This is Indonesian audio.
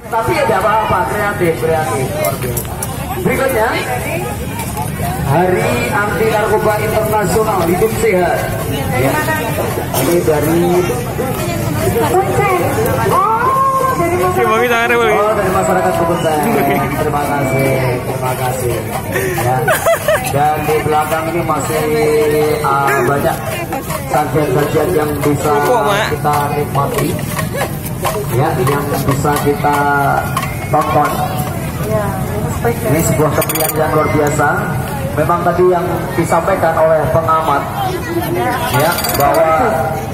Tapi ya tidak apa-apa, kreatif. Berikutnya, Hari Anti Narkoba Internasional, hidup sehat. Ya. Ini dari dari masyarakat Kukusan. Terima kasih. Ya. Dan di belakang ini masih banyak sajian-sajian yang bisa kita nikmati, ya, yang bisa kita tonton. Ini sebuah kemeriahan yang luar biasa. Memang tadi yang disampaikan oleh pengamat, ya, bahwa